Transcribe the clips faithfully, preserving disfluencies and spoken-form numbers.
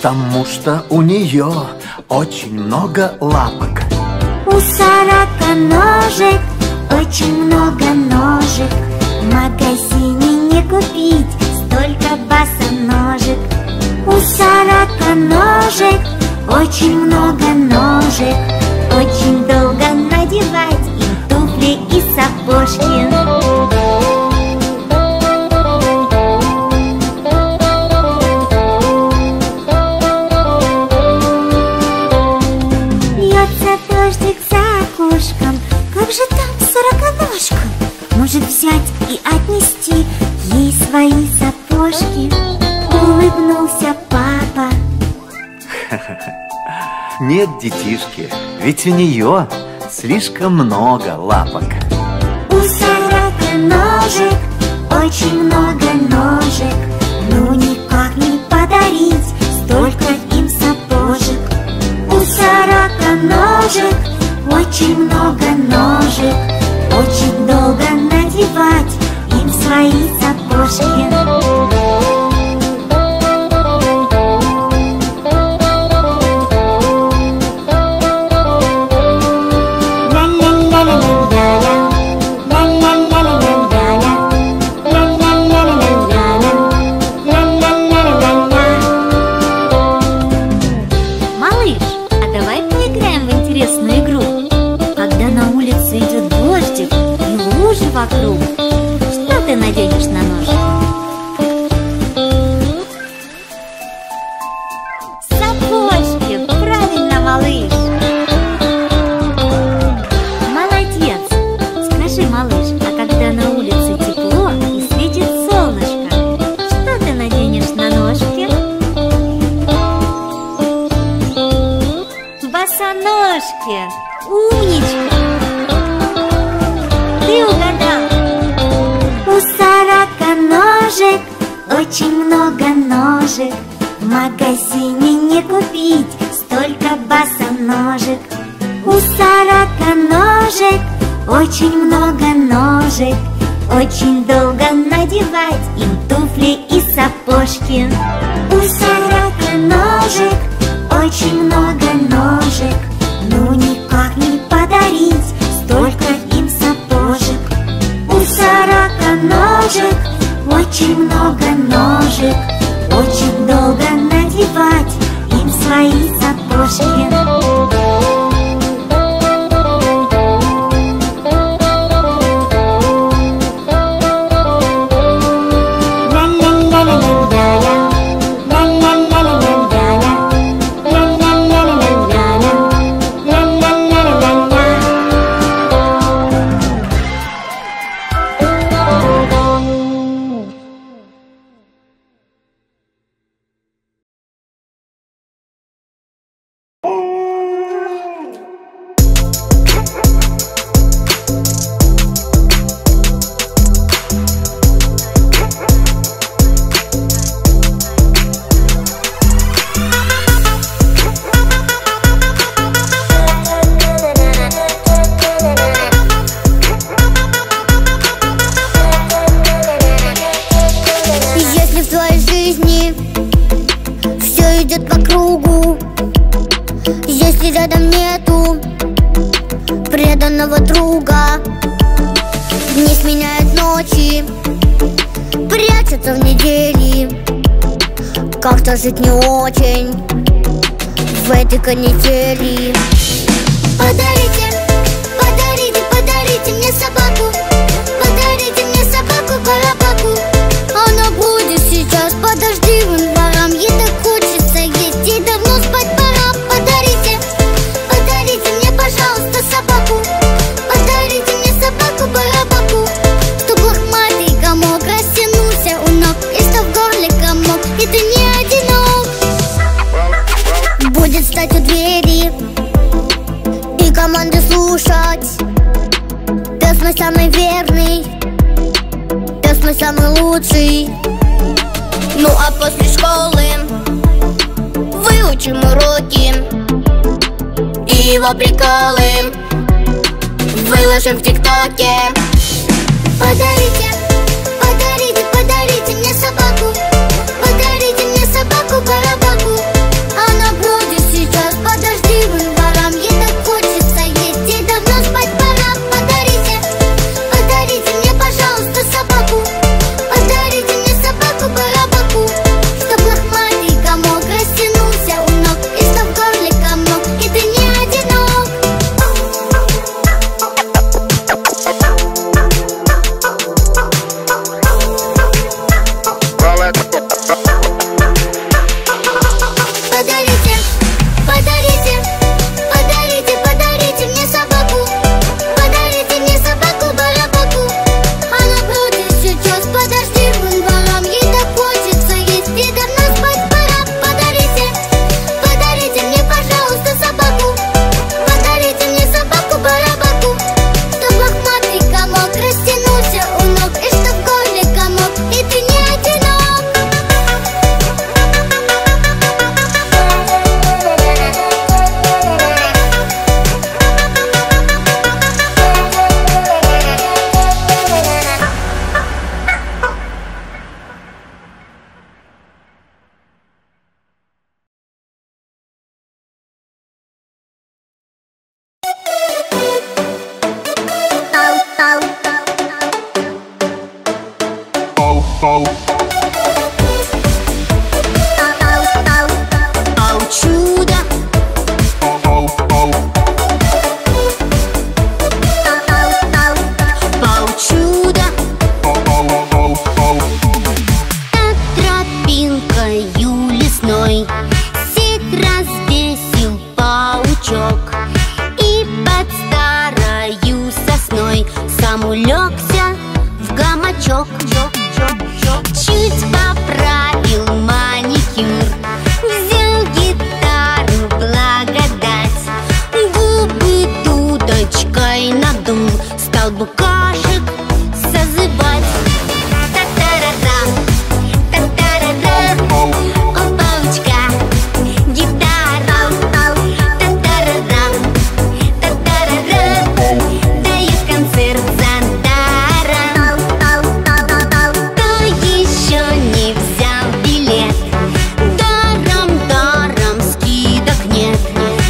Потому что у нее очень много лапок. У сорока ножек очень много ножек. В магазине не купить столько босоножек. У сорока ножек очень много ножек. Очень долго надевать им туфли и сапожки. Как же там сороконожка? Может взять и отнести ей свои сапожки? Улыбнулся папа. Нет, детишки, ведь у нее слишком много лапок. У сороконожек очень много ножек. Ну никак не подарить столько им сапожек. У сороконожек очень много ножек. Очень долго надевать им свои сапожки. Малыш, а давай поиграем в интересную игру. Когда на улице идет дождик и лужи вокруг, что ты наденешь на ножки? Сапожки, правильно, малыш. Молодец. Скажи, малыш, а когда на улице тепло и светит солнышко, что ты наденешь на ножки? Босоножки. Умничка. Ты угадал. У сороконожек очень много ножек. В магазине не купить столько босоножек. У сороконожек очень много ножек. Очень долго надевать им туфли и сапожки. У сороконожек очень много ножек. Ну никак не подарить столько им сапожек. У сороконожек очень много ножек. Очень долго надевать им свои сапожки. Рядом нету преданного друга, дни сменяют ночи, прячутся в недели. Как-то жить не очень в этой канители. Подарите, подарите, подарите мне собаку. Подарите мне собаку-карабаку. Она будет сейчас под дождливым двором. Ей так хочется есть, ей давно спать пора. Подарите, подарите мне, пожалуйста, собаку. Подарите мне собаку-барабаку, чтоб лохматый комок растянулся у ног, и что в горле комок, и ты не одинок. Будет стать у двери и команды слушать. Пес мой самый верный, пес мой самый лучший. Ну а после школы выучим уроки и его приколы выложим в ТикТоке. Подарите, подарите, подарите мне собаку. Подарите мне собаку-барабаку. Паучуда. Паучуда. Над тропинкою лесной сеть развесил паучок, и под старою сосной сам улегся в гамачок. Чуть поправил маникюр, взял гитару благодать, губы дудочкой надул, стал букашек созывать. Та-та-ра-рам, та-та-ра-рам, у паучка гитара. Та-та-ра-рам, та-та-ра-рам, дает концерт за даром. Кто еще не взял билет? Даром-даром скидок нет.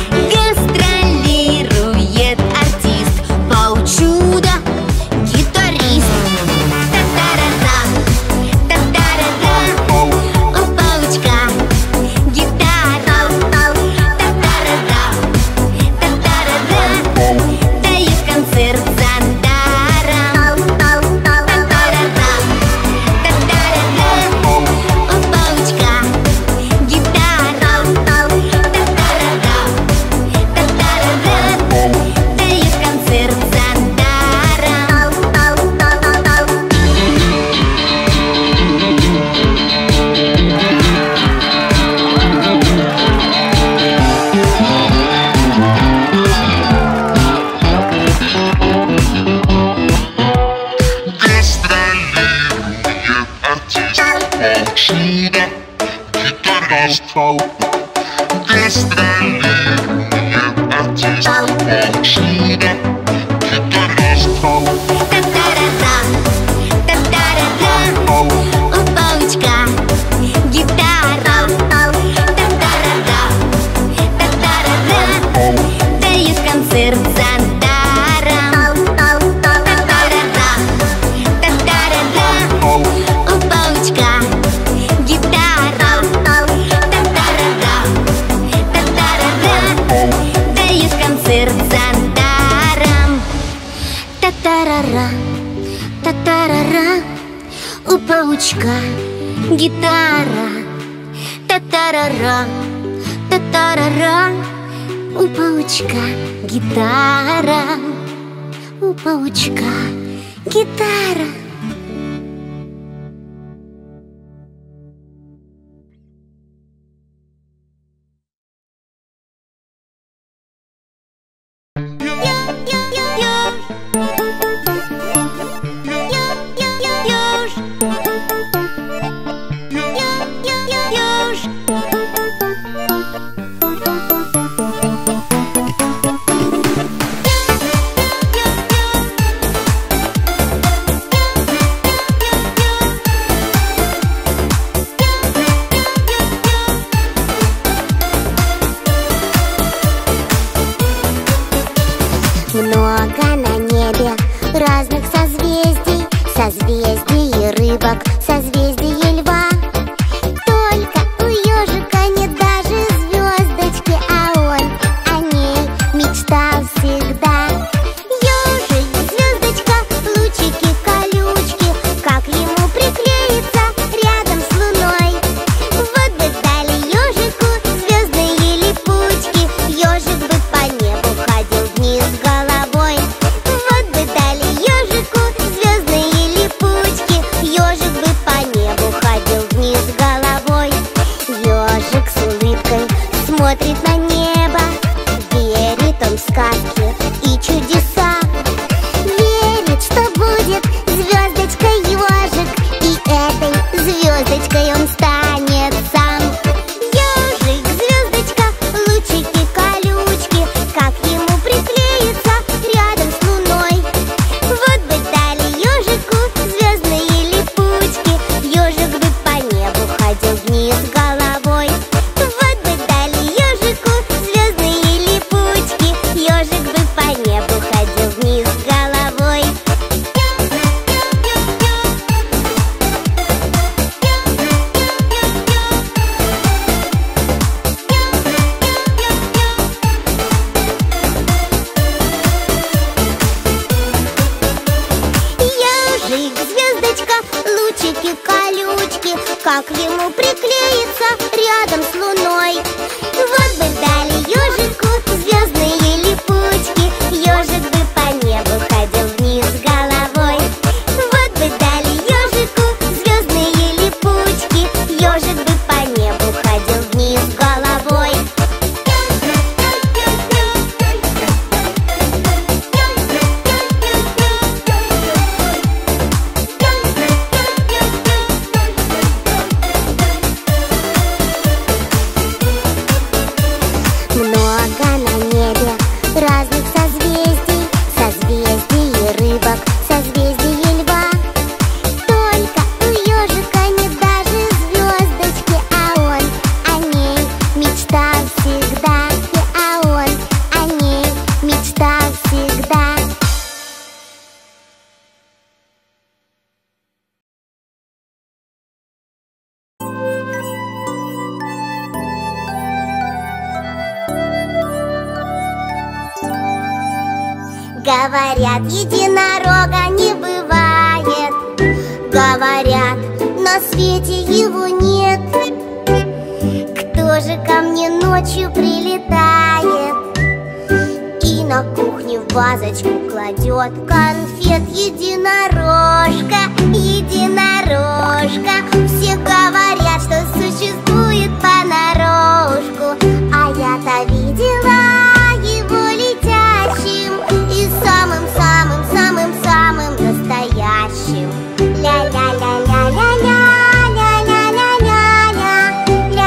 Гастролирует артист, паучуда, гитарист. Та-та-ра-рам, та-та-ра-рам, у паучка гитара. Та-та-ра-рам, та-та-ра-рам, дает концерт за даром. Та-та-ра-рам, та-та-ра-рам, у паучка гитара. Та-та-ра-рам, та-та-ра-рам, дает концерт за даром. Гастролирует артист, паучуда, гитарист. Гастролирует артист, паучуда, гитарист. Та-та-ра-рам, та-та-ра-рам, у паучка гитара. Та-та-ра-рам, та-та-ра-рам, дает концерт за даром. Та-та-ра-рам, та-та-ра-рам, у паучка гитара. Та-та-ра-рам, та-та-ра-рам, дает концерт за даром. Та-та-ра-ра, та-та-ра-ра, у паучка гитара. Та-та-ра-ра, та-та-ра-ра, у паучка гитара. У паучка гитара. ежик, звездочка, лучики, колючки. Как ему приклеиться рядом с луной? Вот бы дали ежику звездные липучки, ежик бы по небу ходил вниз головой. Вот бы дали ежику звездные липучки, ежик бы по небу ходил вниз головой. Много на небе разных созвездий, созвездие рыбок, созвездие льва. Только у ежика нет даже звездочки, а он о ней мечтал всегда. И а он о ней мечтал всегда. Говорят, единорога не бывает. Говорят, на свете его нет. Кто же ко мне ночью прилетает и на кухне в вазочку кладет конфет? Единорожка, единорожка. Все говорят, что существует понарошку, а я-то видела его летящим и самым-самым-самым-самым настоящим. Ля-ля-ля-ля-ля-ля, ля-ля-ля-ля-ля-ля,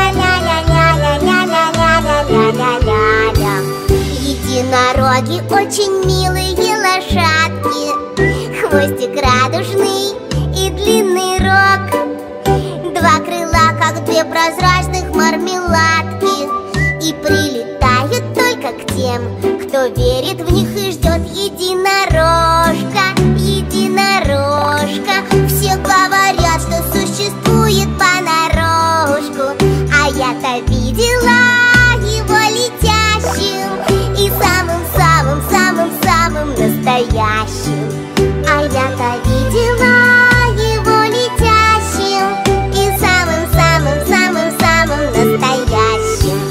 ля-ля-ля-ля-ля-ля-ля-ля-ля-ля. Единороги очень милые лошадки, хвостик радужный и длинный рог, два крыла, как две прозрачных мармеладки, и прилетают только к тем, кто верит в них и ждет. Единорожка, единорожка. Все говорят, что существует понарошку, а я-то видела его летящим и самым-самым-самым-самым настоящим. А я-то видела его летящим и самым-самым-самым-самым настоящим.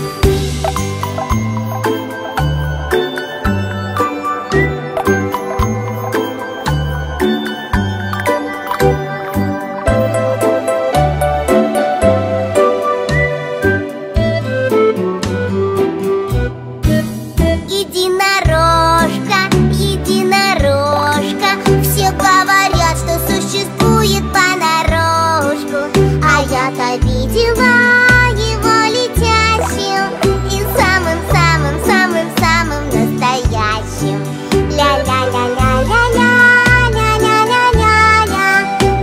Единорожка, единорожка. Все говорят, что существует понарошку, а я-то видела его летящим и самым-самым-самым-самым настоящим. Ля-ля-ля-ля-ля-ля, ля-ля-ля-ля-ля-ля,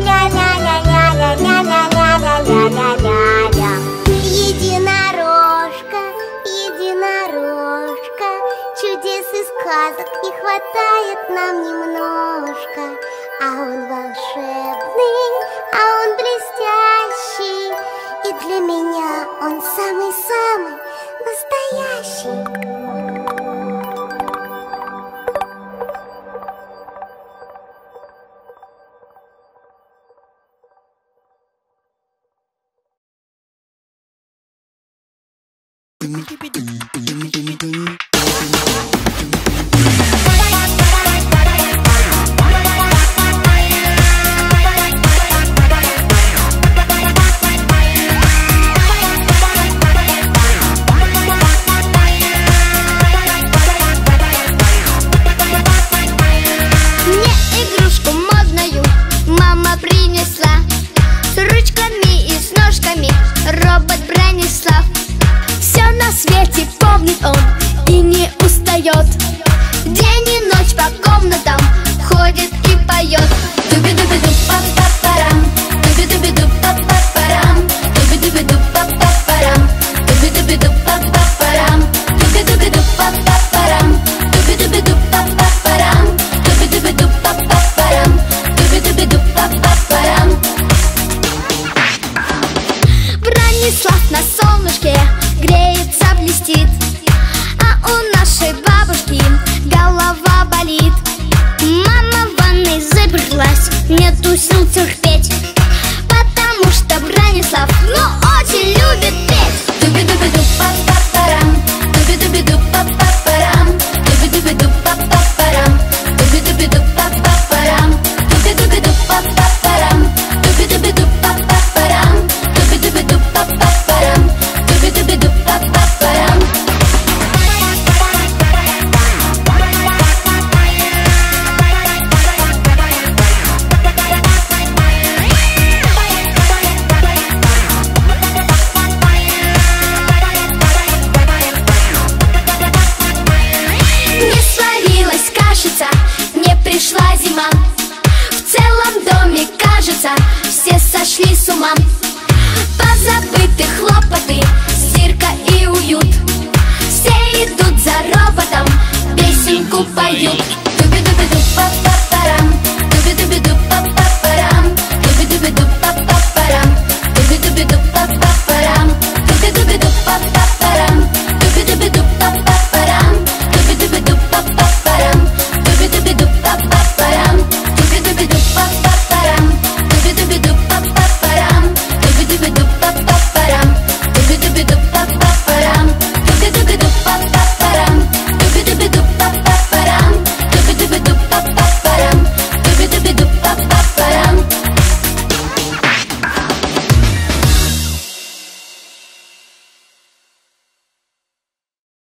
ля-ля-ля-ля-ля-ля-ля-ля-ля-ля. Единорожка, единорожка. Чудес и сказок не хватает нам немножко, а он волшебный, а он блестящий, и для меня он самый-самый настоящий. Мне игрушку модную мама принесла, с ручками и с ножками робот Бронислав. Все на свете помнит он и не устает, день и ночь по комнатам ходит и поет. Дуби-дуби-ду-па-па-парам, дуби-дуби-ду-па-па-парам, дуби-дуби-ду-па-па-парам, дуби-дуби-ду-па-па-парам, дуби-дуби-ду-па-па-парам, дуби-дуби-ду-па-па-парам, дуби-дуби-ду-па-па-парам, дуби-дуби-ду-па-па-парам. Бронислав на солнышке греется, блестит, нету сил терпеть, потому что Бранислав, ну, очень любит петь. Дуби-дуби-ду-па-па-парам, дуби-дуби-ду-па-па-парам, дуби-дуби-ду-па-па-парам, дуби-дуби-ду-па-па-парам, дуби-дуби-ду-па-па-парам, дуби-дуби-ду-па-па-парам, дуби-дуби-ду-па-па-парам, дуби-дуби-ду-па-па-парам. Не сварилась кашица, не пришла зима. В целом доме, кажется, все сошли с ума.